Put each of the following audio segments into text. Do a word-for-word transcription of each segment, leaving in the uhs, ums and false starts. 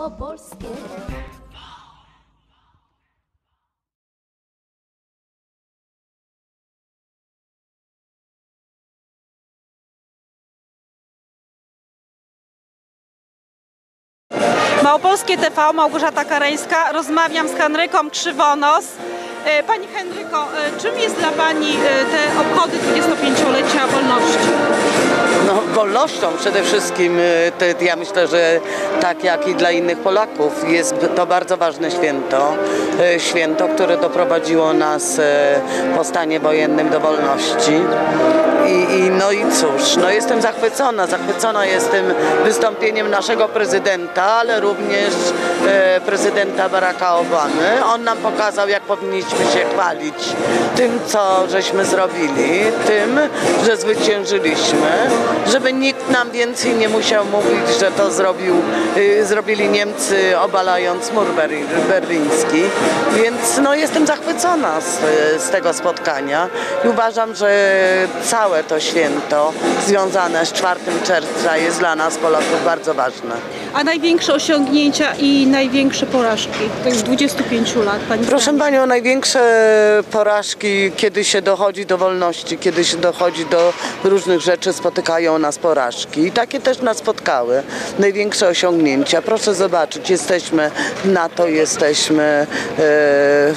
małopolskie. Małopolskie T V, Małgorzata Kareńska. Rozmawiam z Henryką Krzywonos. Pani Henryko, czym jest dla Pani te obchody dwudziestopięciolecia wolności? No, wolnością przede wszystkim. To ja myślę, że tak jak i dla innych Polaków jest to bardzo ważne święto. Święto, które doprowadziło nas po stanie wojennym do wolności. I, i, no i cóż, no jestem zachwycona, zachwycona jestem wystąpieniem naszego prezydenta, ale również e, prezydenta Baracka Obamy. On nam pokazał, jak powinniśmy się chwalić tym, co żeśmy zrobili, tym, że zwyciężyliśmy, żeby nikt nam więcej nie musiał mówić, że to zrobił, y, zrobili Niemcy, obalając mur berliński. Więc no, jestem zachwycona z, z tego spotkania i uważam, że całe to święto związane z czwartym czerwca jest dla nas, Polaków, bardzo ważne. A największe osiągnięcia i największe porażki tych dwudziestu pięciu lat, Pani Proszę zdaniem? Panią, największe porażki, kiedy się dochodzi do wolności, kiedy się dochodzi do różnych rzeczy, spotykają nas porażki. I takie też nas spotkały. Największe osiągnięcia. Proszę zobaczyć, jesteśmy w NATO, jesteśmy e, w,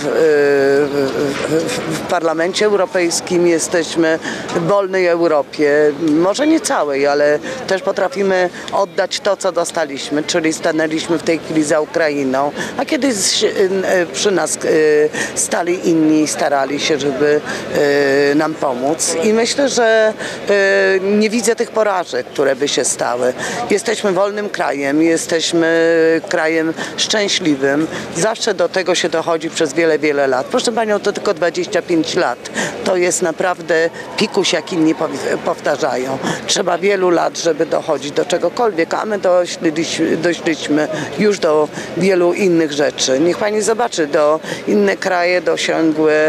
w, w Parlamencie Europejskim, jesteśmy w wolnej Europie. Może nie całej, ale też potrafimy oddać to, co dostaliśmy. Czyli stanęliśmy w tej chwili za Ukrainą, a kiedyś przy nas stali inni i starali się, żeby nam pomóc. I myślę, że nie widzę tych porażek, które by się stały. Jesteśmy wolnym krajem, jesteśmy krajem szczęśliwym. Zawsze do tego się dochodzi przez wiele, wiele lat. Proszę Panią, to tylko dwadzieścia pięć lat. To jest naprawdę pikuś, jak inni powtarzają. Trzeba wielu lat, żeby dochodzić do czegokolwiek, a my doszliśmy doszliśmy już do wielu innych rzeczy. Niech Pani zobaczy, do inne kraje dosiągły e,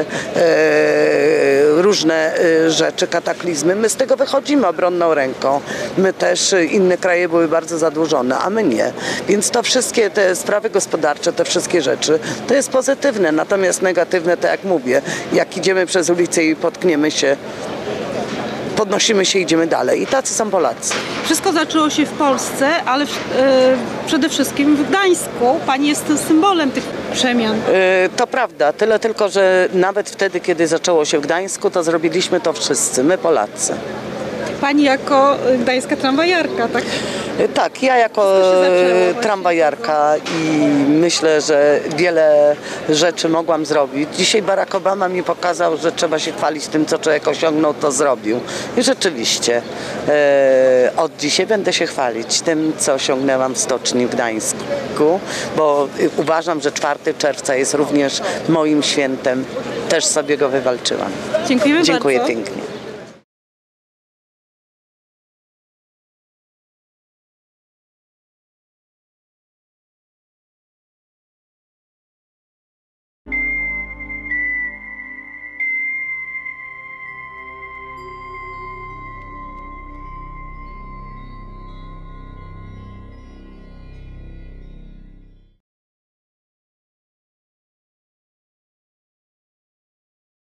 różne e, rzeczy, kataklizmy. My z tego wychodzimy obronną ręką. My też, inne kraje były bardzo zadłużone, a my nie. Więc to wszystkie te sprawy gospodarcze, te wszystkie rzeczy, to jest pozytywne. Natomiast negatywne, tak jak mówię, jak idziemy przez ulicę i potkniemy się, podnosimy się i idziemy dalej. I tacy są Polacy. Wszystko zaczęło się w Polsce, ale w, e, przede wszystkim w Gdańsku. Pani jest symbolem tych przemian. E, to prawda, tyle tylko, że nawet wtedy, kiedy zaczęło się w Gdańsku, to zrobiliśmy to wszyscy, my Polacy. Pani jako gdańska tramwajarka, tak? Tak, ja jako tramwajarka i myślę, że wiele rzeczy mogłam zrobić. Dzisiaj Barack Obama mi pokazał, że trzeba się chwalić tym, co człowiek osiągnął, to zrobił. I rzeczywiście e, od dzisiaj będę się chwalić tym, co osiągnęłam w stoczni w Gdańsku, bo uważam, że czwartego czerwca jest również moim świętem. Też sobie go wywalczyłam. Dziękujemy Dziękuję bardzo. pięknie.